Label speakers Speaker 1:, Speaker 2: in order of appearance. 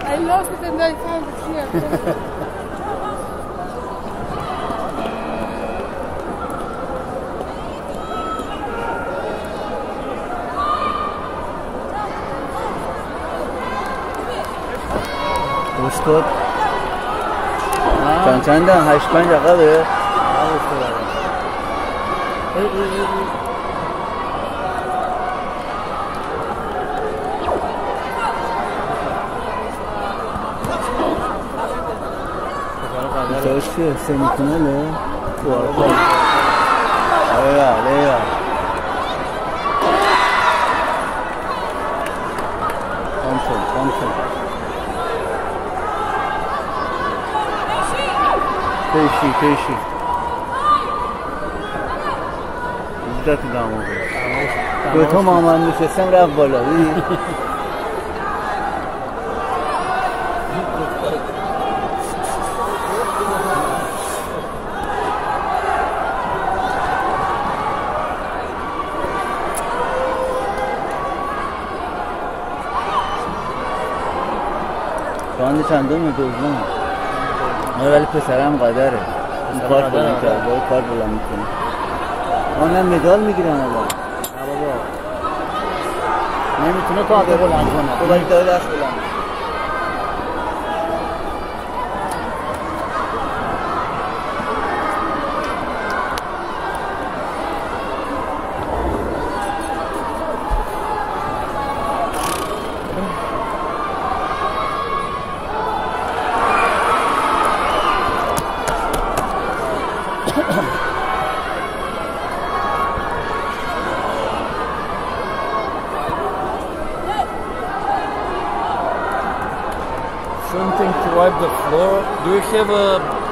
Speaker 1: I lost it and I found it here.
Speaker 2: اسکوت چندن 85 عقبه اینجاش که سمیفیناله آره کامتون پیشی مدت دامو دوتا مامان نشستم رفت بالا راند چندم دوم ولی پسرم قدره این کار بلند کرده کار بلند میکنه آنم مدال میگیرن الان بابا نمیتونه تا آقا بلند کنه تو باید دست بلند
Speaker 3: Something to wipe the floor. Do you have a